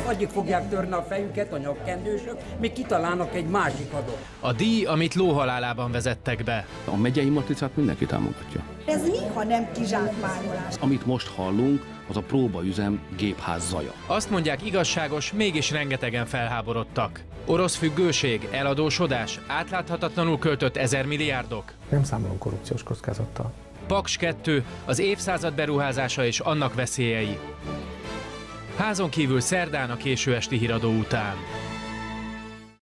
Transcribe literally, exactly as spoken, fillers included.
addig fogják törni a fejüket a nyakkendősök, még kitalálnak egy másik adót. A díj, amit lóhalálában vezettek be. A megyei matricát mindenki támogatja. Ez mi, ha nem kizsákmányolás? Amit most hallunk, az a próbaüzem gépház zaja. Azt mondják, igazságos, mégis rengetegen felháborodtak. Orosz függőség, eladósodás, átláthatatlanul költött ezer milliárdok. Nem számolunk korrupciós kockázattal. Paks kettő, az évszázad beruházása és annak veszélyei. Házon kívül szerdán a késő esti híradó után.